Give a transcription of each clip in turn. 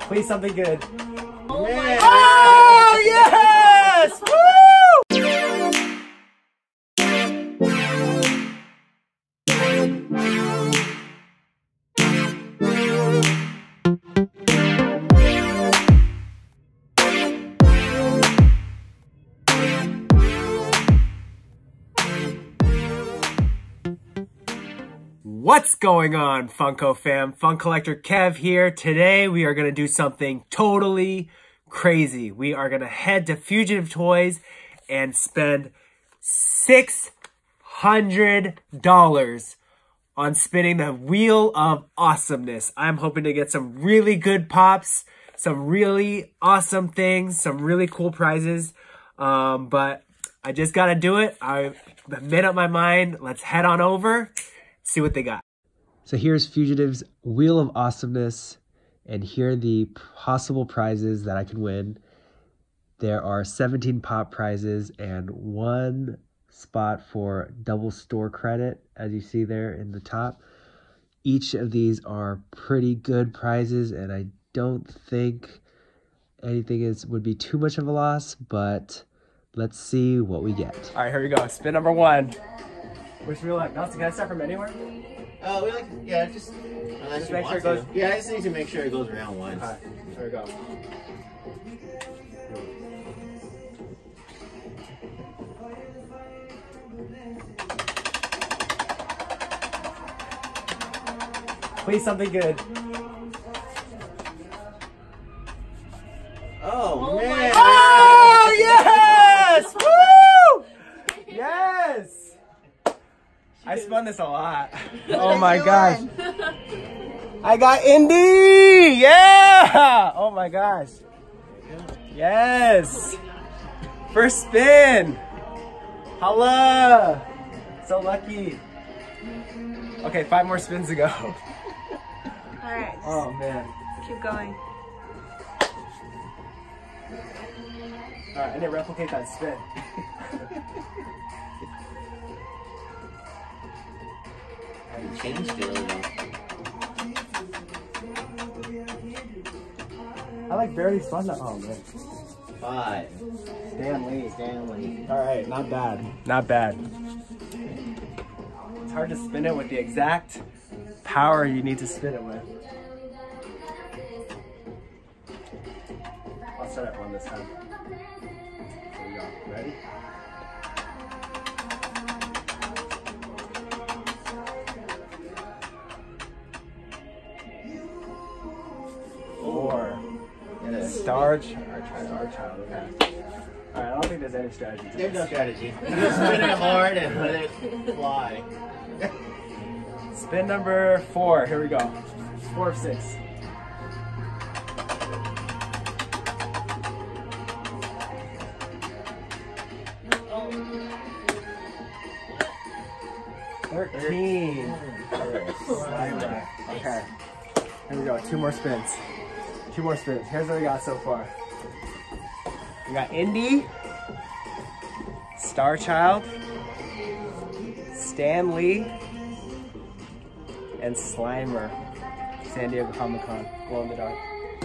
Please something good. Oh my God. Oh, yes! Woo! What's going on, Funko fam? Fun Collector Kev here. Today we are going to do something totally crazy. We are going to head to Fugitive Toys and spend $600 on spinning the Wheel of Awesomeness. I'm hoping to get some really good pops, some really awesome things, some really cool prizes. But I just got to do it. I made up my mind. Let's head on over. See what they got. So here's Fugitive's Wheel of Awesomeness, and here are the possible prizes that I can win. There are 17 pop prizes and 1 spot for double store credit, as you see there in the top. Each of these are pretty good prizes, and I don't think anything would be too much of a loss, but let's see what we get. All right, here we go. Spin number 1. Wish me luck. Nelson, can I start from anywhere? We like, yeah, just make sure it goes. Yeah, I just need to make sure it goes around once. All right, here we go. Please something good. Oh man! Oh yes! Woo! Yes! I spun this a lot. Oh my gosh. I got Indy! Yeah! Oh my gosh. Yes! First spin! Holla! So lucky. Okay, 5 more spins to go. Alright. Oh man. Keep going. Alright, I need to replicate that spin. Changed it a little. I like barely spun that. Oh man. 5. Stanley. Alright, not bad. Not bad. It's hard to spin it with the exact power you need to spin it with. I'll start at 1 this time. Here we go. Ready? Star Child. Okay. Alright, I don't think there's any strategy to There's this. no strategy. You just spin it hard and let it fly. Spin number 4. Here we go. 4 of 6. $13. Okay. Here we go. 2 more spins. 2 more spins. Here's what we got so far. We got Indy, Star Child, Stan Lee, and Slimer. San Diego Comic-Con. Glow in the dark.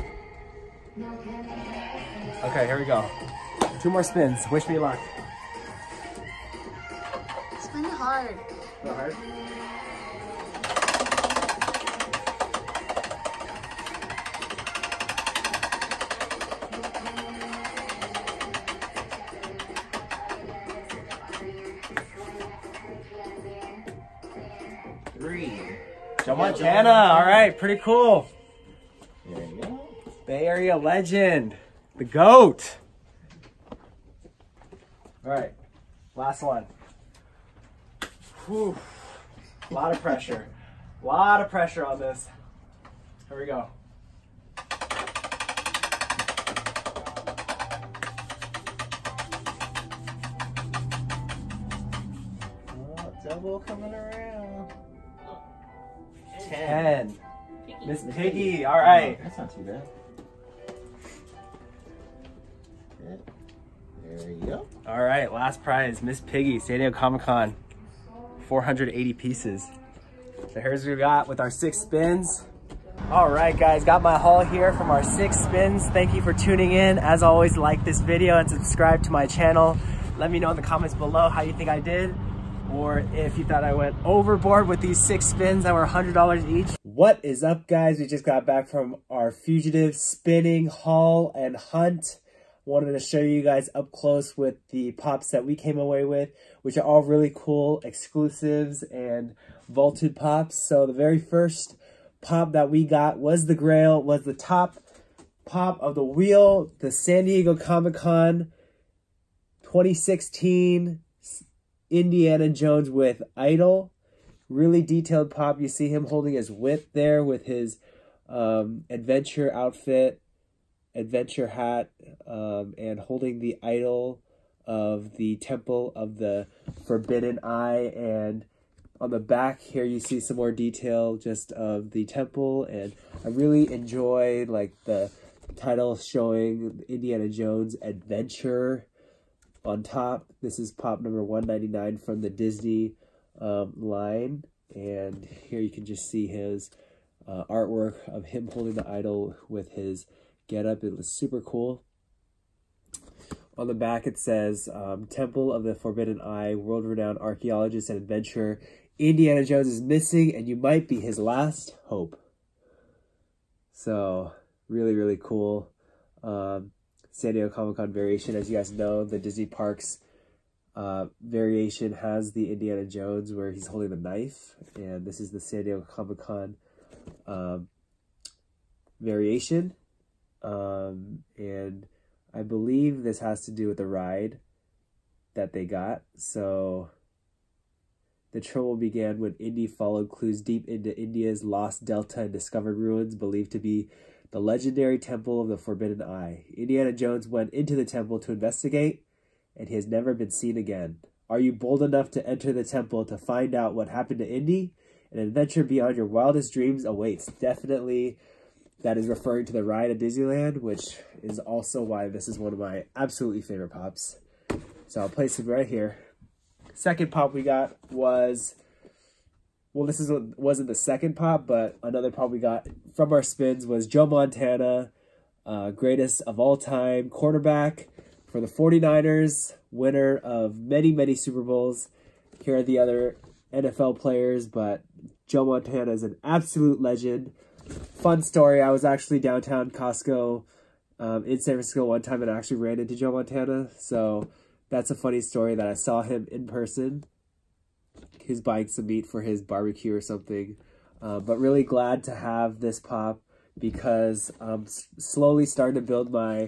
Okay, here we go. 2 more spins. Wish me luck. Spin hard. Go hard. Joe Montana, all right, pretty cool. There you go. Bay Area legend, the GOAT. All right, last one. Whew. A lot of pressure. A lot of pressure on this. Here we go. Oh, double coming around. 10. Miss Piggy, all right. That's not too bad. Good. There you go. All right, last prize, Miss Piggy, San Diego Comic-Con, 480 pieces. So here's what we got with our 6 spins. All right, guys, got my haul here from our 6 spins. Thank you for tuning in. As always, like this video and subscribe to my channel. Let me know in the comments below how you think I did, or if you thought I went overboard with these 6 spins that were $100 each. What is up, guys? We just got back from our Fugitive spinning haul and hunt. Wanted to show you guys up close with the pops that we came away with, which are all really cool exclusives and vaulted pops. So the very first pop that we got was the Grail, was the top pop of the wheel, the San Diego Comic-Con 2016 Indiana Jones with Idol. Really detailed pop. You see him holding his whip there with his adventure outfit, adventure hat, and holding the idol of the Temple of the Forbidden Eye. And on the back here you see some more detail just of the temple, and I really enjoy like the title showing Indiana Jones Adventure on top. This is pop number 199 from the Disney line, and here you can just see his artwork of him holding the idol with his getup. It was super cool. On the back it says Temple of the Forbidden Eye, world-renowned archaeologist and adventurer Indiana Jones is missing, and you might be his last hope. So really, really cool. San Diego Comic-Con variation. As you guys know, the Disney Parks variation has the Indiana Jones where he's holding the knife, and this is the San Diego Comic-Con variation. And I believe this has to do with the ride that they got. So the trouble began when Indy followed clues deep into India's lost delta and discovered ruins believed to be the legendary Temple of the Forbidden Eye. Indiana Jones went into the temple to investigate, and he has never been seen again. Are you bold enough to enter the temple to find out what happened to Indy? An adventure beyond your wildest dreams awaits. Definitely that is referring to the ride at Disneyland, which is also why this is one of my absolutely favorite pops. So I'll place it right here. Second pop we got was, well, this wasn't the second pop, but another pop we got from our spins was Joe Montana, greatest of all time quarterback for the 49ers, winner of many, many Super Bowls. Here are the other NFL players, but Joe Montana is an absolute legend. Fun story, I was actually downtown Costco in San Francisco one time and I actually ran into Joe Montana. So that's a funny story that I saw him in person. He was buying some meat for his barbecue or something. But really glad to have this pop because I'm slowly starting to build my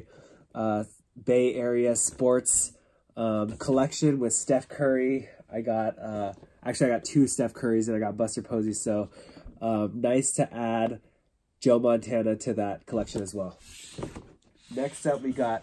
Bay Area sports collection with Steph Curry. I got, actually I got 2 Steph Currys and I got Buster Posey. So nice to add Joe Montana to that collection as well. Next up we got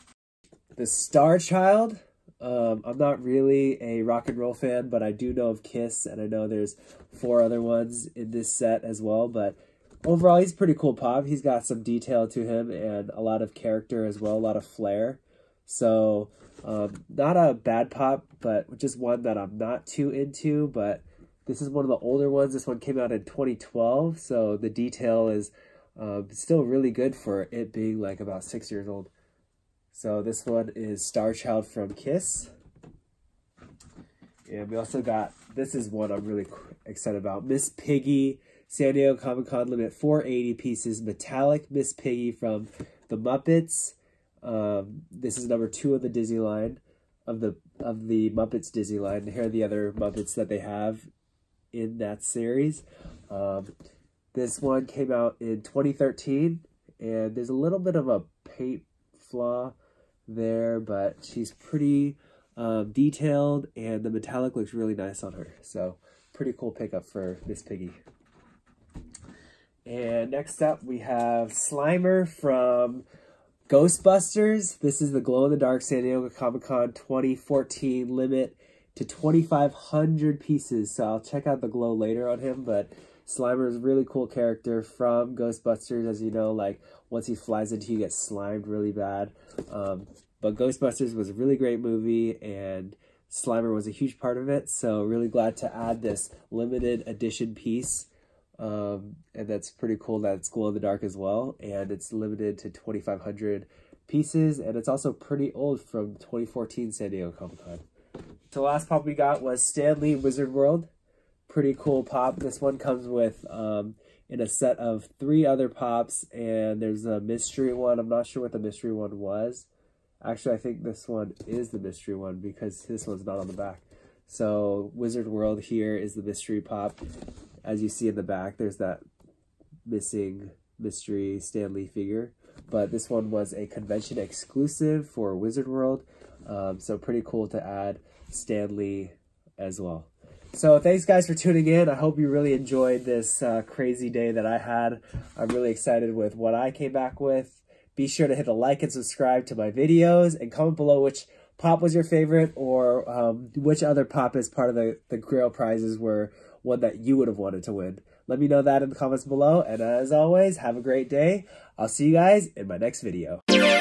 the Star Child. I'm not really a rock and roll fan, but I do know of Kiss, and I know there's 4 other ones in this set as well. But overall, he's pretty cool pop. He's got some detail to him and a lot of character as well, a lot of flair. So not a bad pop, but just one that I'm not too into. But this is one of the older ones. This one came out in 2012, so the detail is still really good for it being like about 6 years old. So this one is Star Child from Kiss. And we also got, this is one I'm really excited about, Miss Piggy, San Diego Comic-Con limit 480 pieces, metallic Miss Piggy from the Muppets. This is number 2 of the Disney line, of the Muppets Disney line. Here are the other Muppets that they have in that series. This one came out in 2013, and there's a little bit of a paint flaw there, but she's pretty detailed, and the metallic looks really nice on her. So pretty cool pickup for Miss Piggy. And next up we have Slimer from Ghostbusters. This is the glow-in-the-dark San Diego Comic-Con 2014 limit to 2,500 pieces. So I'll check out the glow later on him, but Slimer is a really cool character from Ghostbusters. As you know, like once he flies into you, he gets slimed really bad. But Ghostbusters was a really great movie, and Slimer was a huge part of it. So really glad to add this limited edition piece And that's pretty cool that it's glow in the dark as well. And it's limited to 2,500 pieces. And it's also pretty old, from 2014 San Diego Comic-Con. So the last pop we got was Stan Lee Wizard World. Pretty cool pop. This one comes with in a set of 3 other pops, and there's a mystery one. I'm not sure what the mystery one was. Actually, I think this one is the mystery one because this one's not on the back. So Wizard World here is the mystery pop. As you see in the back, there's that missing mystery Stan Lee figure. But this one was a convention exclusive for Wizard World. So pretty cool to add Stan Lee as well. So thanks guys for tuning in. I hope you really enjoyed this crazy day that I had. I'm really excited with what I came back with. Be sure to hit the like and subscribe to my videos, and comment below which pop was your favorite, or which other pop is part of the Grail prizes were one that you would have wanted to win. Let me know that in the comments below, and as always, have a great day. I'll see you guys in my next video.